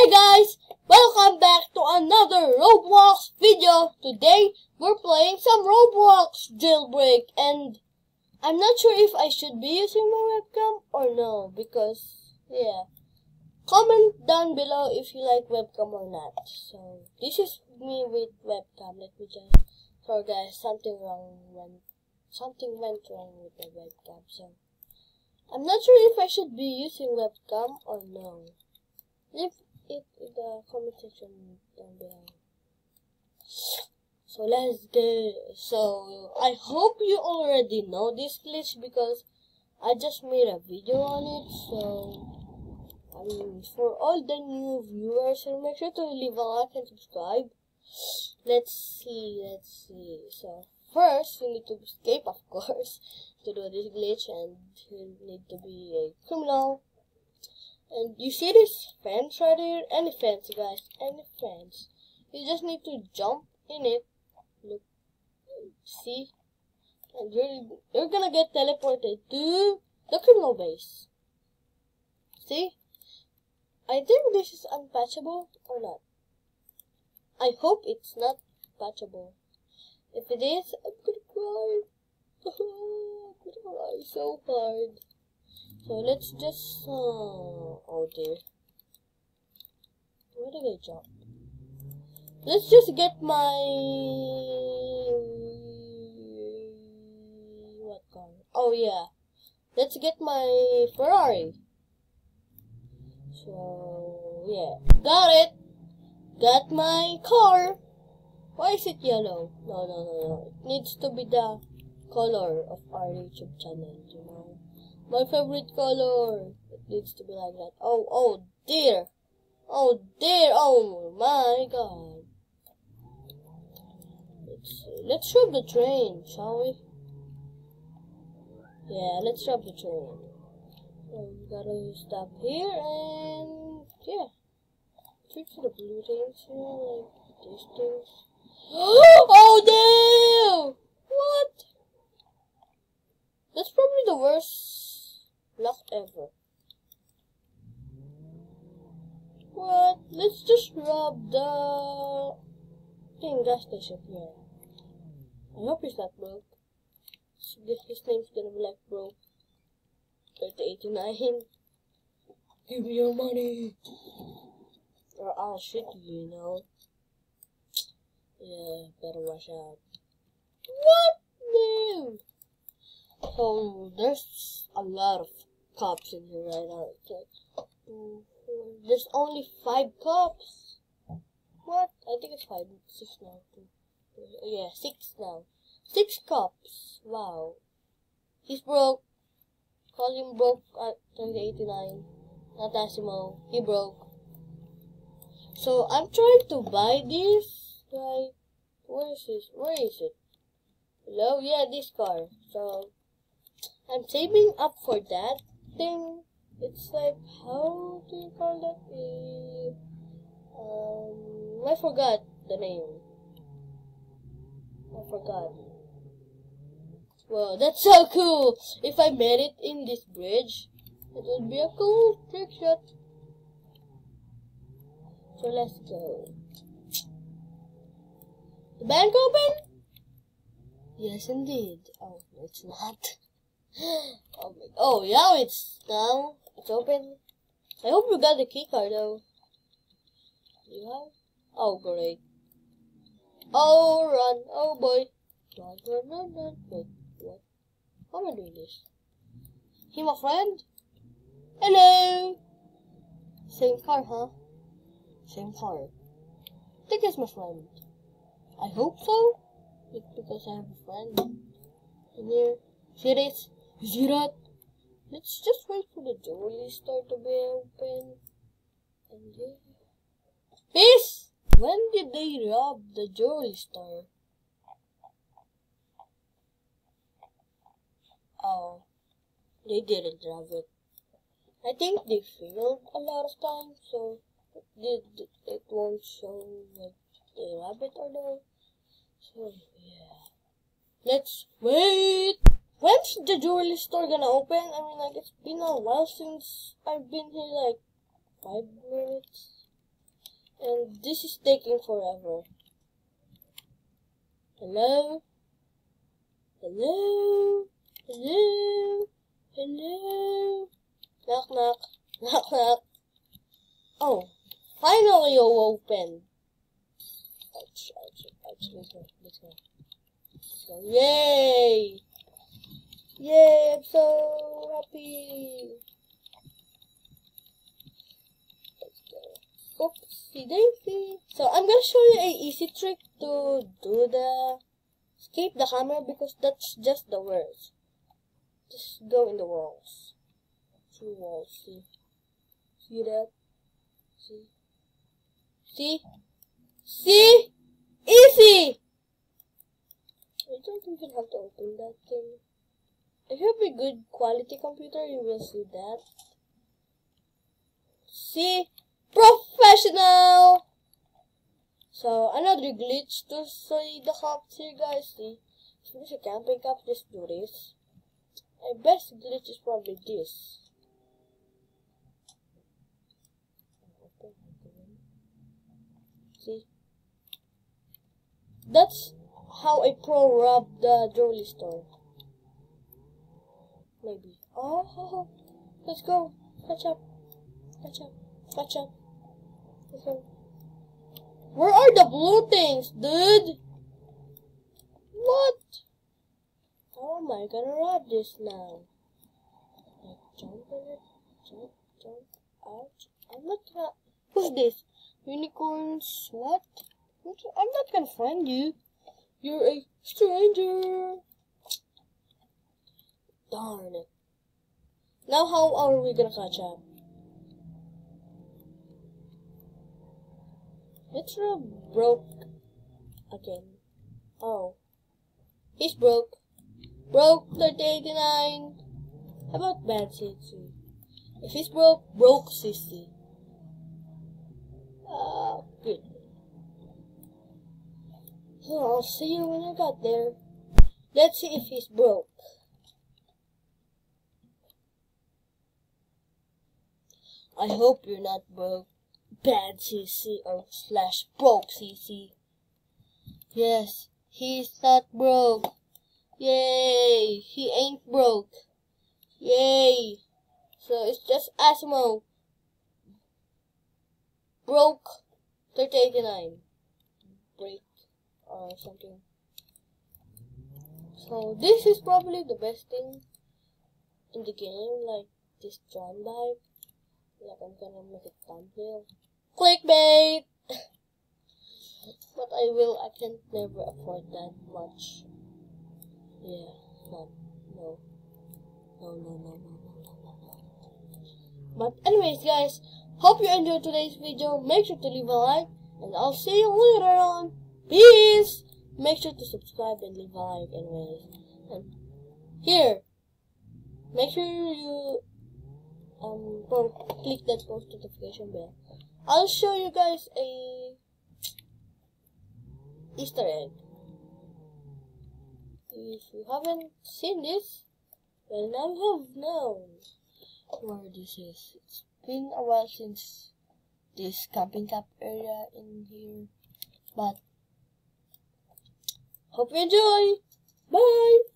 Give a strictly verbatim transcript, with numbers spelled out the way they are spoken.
Hey guys, welcome back to another Roblox video. Today we're playing some Roblox jailbreak and I'm not sure if I should be using my webcam or no because yeah. Comment down below if you like webcam or not. So this is me with webcam. Let me just sorry guys, something wrong went something went wrong with the webcam. So I'm not sure if I should be using webcam or no. Leave it in the comment section down below. So let's go. So I hope you already know this glitch because I just made a video on it. So I mean, for all the new viewers, so make sure to leave a like and subscribe. Let's see, let's see. So first, you need to escape, of course, to do this glitch, and you need to be a criminal. And you see this fence right here? Any fence, guys, any fence. You just need to jump in it. Look, see, and you're you're gonna get teleported to the criminal base. See? I think this is unpatchable or not. I hope it's not patchable. If it is, I'm gonna cry. I'm gonna cry so hard. So let's just, uh, oh dear. Where did I jump? Let's just get my, what car? Oh yeah. Let's get my Ferrari. So, yeah. Got it. Got my car. Why is it yellow? No, no, no, no. It needs to be the color of our YouTube channel, you know. My favorite color. It needs to be like that. Oh, oh dear. Oh dear. Oh my god. Let's see. Let's rob the train, shall we? Yeah, let's rob the train. So we gotta stop here and yeah. Search for the blue things here, like these things. Oh dear! What? That's probably the worst luck ever. What? Let's just rob the thing gas station here. I hope he's not broke. His name's gonna be like broke. thirty eighty-nine. Give me your money. Or I'll shoot you, you know. Yeah, better watch out. What? No! So, there's a lot of cops in here right now. It's like, two, four, there's only five cops. What? I think it's five. Six now. Two, three, yeah, six now. Six cops. Wow. He's broke. Call him broke at thirty eighty-nine. Not Asimo. He broke. So, I'm trying to buy this. Like, where is this? Where is it? Hello? Yeah, this car. So, I'm saving up for that thing. It's like, how do you call that? Uh, um, I forgot the name. I forgot. Wow, that's so cool. If I made it in this bridge, it would be a cool trick shot. So let's go. The bank open? Yes, indeed. Oh, no, it's not. Oh, my, oh, yeah, it's now. It's open. I hope you got the key card though. You have? Oh, great. Oh, run. Oh, boy. Run, run, run, run. Wait, what? How am I doing this? He my friend? Hello. Same car, huh? Same car. I think it's my friend. I hope so. Because I have a friend in here. See this? You see that? Let's just wait for the jewelry store to be open. And yeah. Peace! When did they rob the jewelry store? Oh, they didn't rob it. I think they failed a lot of times, so it, it won't show like they rob it or no. So yeah. Let's wait. When's the jewelry store gonna open? I mean, like, it's been a while since I've been here, like, five minutes. And this is taking forever. Hello? Hello? Hello? Hello? Knock, knock. Knock, knock. Oh, finally you opened. Ouch, ouch, ouch. Let's go, let's go. Let's go. Yay! Yay, I'm so happy. Let's go. Oopsie daisy. So I'm gonna show you a easy trick to do the escape the camera, because that's just the words. Just go in the walls. Two walls, see. See that? See? See? See? Easy! I don't even have to open that thing. If you have a good quality computer, you will see that. See? Professional! So, another glitch to see the cops here, guys. See? If there's a camping cup, just do this. My best glitch is probably this. See? That's how a pro robbed the jewelry store. Maybe. Oh, let's go. Catch up. Catch up. Catch up. Let's go. Where are the blue things, dude? What? How am I gonna rob this now? Like, jump in it. Jump, jump. Ouch. I'm not gonna. Who's this? Unicorns? What? I'm not gonna find you. You're a stranger. Darn it. Now how are we gonna catch up? It's real broke again. Oh. He's broke. Broke thirty eighty-nine. How about bad C C? If he's broke, broke C C. Ah, uh, good. Well, I'll see you when I got there. Let's see if he's broke. I hope you're not broke. Bad C C or slash broke C C. Yes, he's not broke. Yay! He ain't broke. Yay! So it's just Asimo. Broke thirty eighty-nine. Break or something. So this is probably the best thing in the game, like this John bike. Like I'm gonna make a thumbnail. Clickbait! But I will, I can never afford that much. Yeah, no, no, no, no, no, no, no, no, no. But anyways, guys, hope you enjoyed today's video. Make sure to leave a like, and I'll see you later on. Peace! Make sure to subscribe and leave a like anyways. And here, make sure you um click that post notification bell. I'll show you guys a Easter egg. If you haven't seen this, well now you have known where this is. It's been a while since this camping cap area in here, but hope you enjoy. Bye!